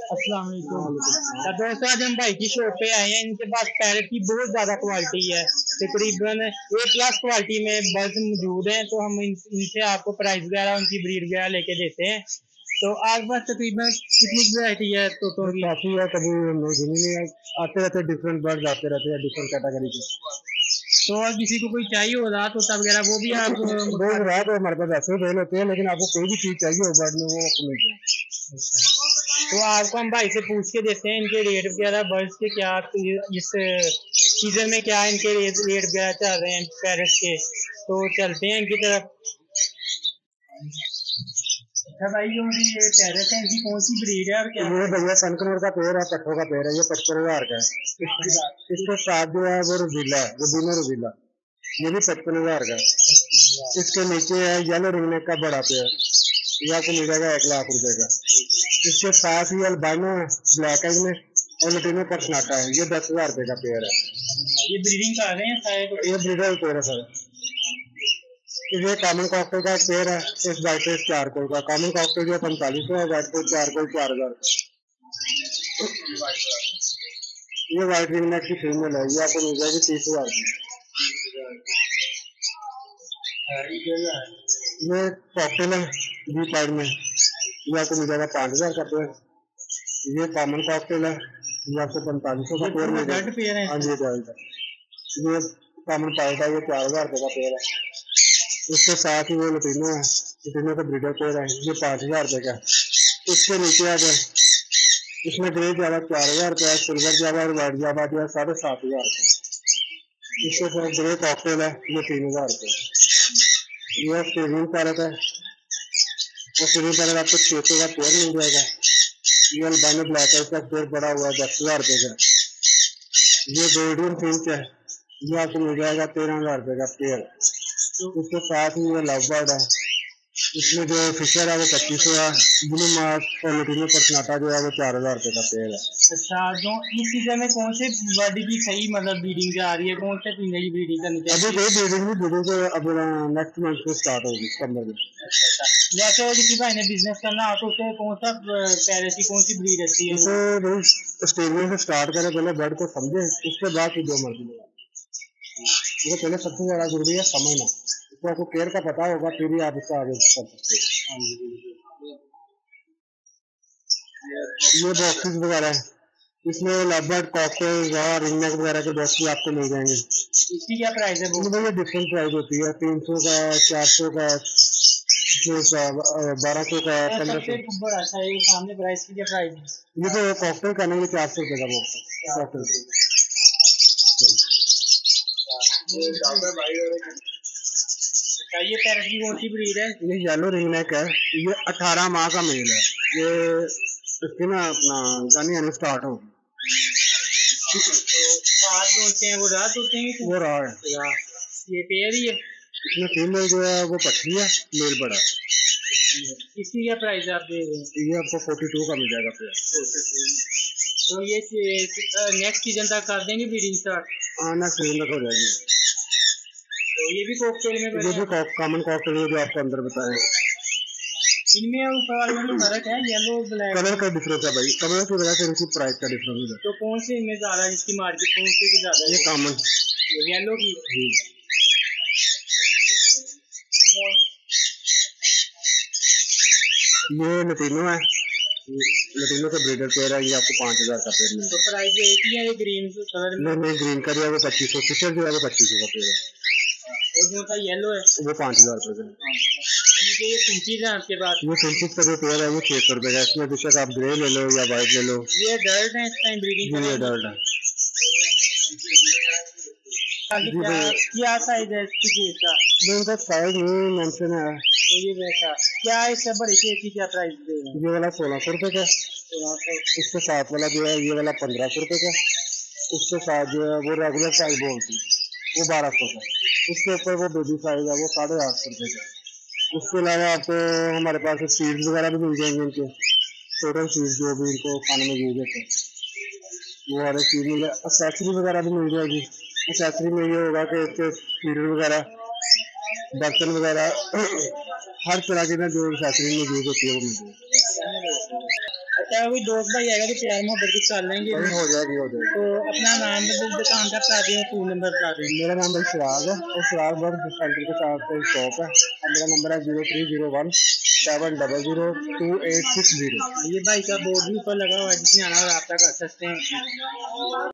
अस्सलाम वालेकुम। तो दोस्तों आज हम भाई की शॉप पे आए हैं। इनके पास पैरेट की बहुत ज़्यादा क्वालिटी है, तकरीबन A+ क्वालिटी में बर्ड्स मौजूद हैं। तो हम इनसे आपको प्राइस वगैरह उनकी ब्रीड वगैरह लेके देते हैं। तो आज बस तकरीबन कितनी वैरायटी है तोतों की? काफी है, कभी नहीं आते रहते, डिफरेंट बर्ड्स आते रहते हैं डिफरेंट कैटेगरी के। तो और किसी को कोई चाहिए हो रहा तोता वगैरह वो भी आप बोल रहा तो हमारे पास ऐसे बेल होते हैं, लेकिन आपको कोई भी चीज चाहिए हो बर्ड में वो आपको मिल जाए। तो आपको हम भाई से पूछ के देते हैं इनके रेट वगैरह बर्ड्स के क्या इस सीजन में क्या इनके रेट वगैरह चल रहे हैं पैरेट्स के। तो चलते हैं इनकी तरफ। अच्छा भाई, जो ये पैरेट है इनकी कौन सी ब्रीड है और क्या? ये भैया सनकनूर का पेड़ है, पट्टों का पेड़ है, ये 55,000 का है। इसके साथ जो है वो रुबीला है, रुबीनो रुबीला, ये भी 55,000 का है। इसके नीचे है येलो रिंगनेक का बड़ा पेड़, ये आपको मिल जाएगा 1,00,000 रुपए का। इसके साथ ही अल्बाइनो ब्लैक है इसमें, और लटीनो पर्सनाटा है, ये 10,000 रुपए का पेड़ है। ये ब्रीडिंग कर रहे हैं शायद? ये ब्रीडर पेड़ है सर। ये कॉमन कॉकटेल का पेड़ है, इस वाइट पेज चारकोल का। कॉमन कॉकटेल जो 4500 है, वाइट पेज चारकोल 4,000। ये व्हाइट रिंग नेक की फीमेल है, ये आपको मिल जाएगी 30,000 की। ये कॉकटेल है बी साइड में, ये आपको मिल जाएगा 5,000 का पेड़। ये कॉमन कॉकटेल है, ये आपको 4500 का पेड़ मिल जाएगा। हाँ जी, ये कॉमन पाइट है, ये 4,000 रुपये का पेड़ है। इसके साथ ही वो लटीनो है, लटीनो का ब्रीडर पेड़ है, ये 5,000 रुपये का। इसके नीचे आ जाए, इसमें ग्रे जावा 4,000 रुपया, सिल्वर जावा और व्हाइट जावा जो है 7,500 रुपये। इसके साथ ग्रे कॉकटेल है, ये 3,000 रुपये। ये ऑस्ट्रेलियन पैरेट है, ऑस्ट्रेलियन पैरेट आपको 600 का पेड़ मिल जाएगा। ये अल्बाइनो ब्लैक है, इसका पेड़ बड़ा हुआ है 10,000 रुपये का। ये गोल्डन फिंच है, ये आपको मिल जाएगा 13,000 रुपये का पेड़। उसके साथ ही ये लव बर्ड है, इसमें जो फिशर है वो 2500 है। ब्लू मार्क और लटीनो पर्सनाटा जो है वो 4,000 रुपये का पेड़ है। अच्छा, जो इस सीजन में कौन से बर्ड की सही मतलब ब्रीडिंग जा रही है, कौन से तीनों की ब्रीडिंग करनी चाहिए? अभी कोई ब्रीडिंग नहीं, ब्रीडिंग तो अब नेक्स्ट मंथ से स्टार्ट होगी, सितंबर में। जैसे किसी भाई ने बिजनेस करना हो तो उसे कौन सा पैरेट की कौन सी ब्रीड अच्छी है? उसे भाई ऑस्ट्रेलिया से स्टार्ट करें, पहले बर्ड को समझे, उसके बाद जो मर्जी लेगा। वो पहले सबसे ज्यादा जरूरी है समझना, उसको आपको केयर का पता होगा, फिर ही आप इसका आगे कर सकते हैं। ये बॉक्सेस वगैरह है, इसमें लवबर्ड कॉकटेल रिंगनेक वगैरह के बॉक्स भी आपको मिल जाएंगे। इसकी क्या प्राइस है? वो भैया डिफरेंट प्राइस होती है, 300 का, 400 का, 1200 का, 1500। अच्छा, ये सामने प्राइस की क्या प्राइस है? ये तो कॉकटेल का नहीं, 400 रुपये का बॉक्स कॉकटेल। ये पैरेट की कौन सी ब्रीड है? ये येलो रिंगनेक है, ये 18 माह का मेल है। ये इसकी ना अपना गानी आनी स्टार्ट हो। आज होते हैं वो रात होते हैं, वो रहा है ये पेयर ही है। इसमें फीमेल जो है वो पट्टी है, मेल बड़ा है। इसकी क्या प्राइस है आप दे रहे हैं? ये आपको 42 का मिल जाएगा पेयर। तो ये नेक्स्ट सीजन तक कर देंगे ब्रीडिंग स्टार्ट? हाँ, नेक्स्ट सीजन तक हो जाएगी। तो ये भी कॉकटेल में ये भी कॉमन कॉकटेल जो आपको अंदर बताए, इनमें और ऊपर वाले में फर्क है? येलो ब्लैक कलर का डिफरेंस है भाई, कलर की वजह से इनकी प्राइस का डिफरेंस है। तो कौन से इनमें ज्यादा है, इसकी मार्केट कौन सी की ज्यादा है? ये कॉमन येलो की। ये लटीनो है, लटीनो का ब्रीडर पेयर है, ये आपको 5,000 का पेयर मिलेगा। तो प्राइस एक ही है? ये ग्रीन कलर में नहीं, ग्रीन का जो है वो 2500, फिशर जो है वो 2500 का पेयर है। और जो था येलो है वो 5,000 रुपये का। ये फिंचीज है आपके पास? ये फिंचीज का जो पेयर है वो 600 रुपये का। इसमें बेशक आप ग्रे ले लो या व्हाइट ले लो। ये डर्ट है, इस टाइम ब्रीडिंग? ये डर्ट है। क्या साइज है इसकी केज का? इनका साइज नहीं मेंशन है। तो ये वैसा क्या है, इससे बड़ी केज की क्या प्राइस दे रहे हैं? ये वाला 1,600 रुपये का, इसके साथ वाला जो है ये वाला 1,500 रुपये का, उसके साथ जो है वो रेगुलर साइज बोलती है वो 1,200 का, उसके ऊपर वो बेबी साइज है वो 850 रुपये का। उसके अलावा आपको हमारे पास सीड्स वगैरह भी मिल जाएंगे, इनके टोटल सीड्स जो भी इनको खाने में यूज होते हैं वो वाले चीज मिल जाए। एक्सेसरी वगैरह भी मिल जाएगी। एक्सेसरी में ये होगा कि इसके फीडर वगैरह, बर्तन वगैरह हर तरह की ना जो एक्सेसरी में यूज होती है वो मिल जाएगी। क्या कोई दोस्त भाई आएगा तो प्यार मोहब्बत कुछ कर लेंगे? हो जाएगी तो अपना नाम दुकान का बता दें, फोन नंबर बता दें। मेरा नाम भाई चिराग है और चिराग बर्ड सेंटर के साथ शॉप है। मेरा नंबर है 030170022860। ये भाई का बोर्ड भी ऊपर लगा हुआ है, जिसमें आना रब्ता कर सकते हैं।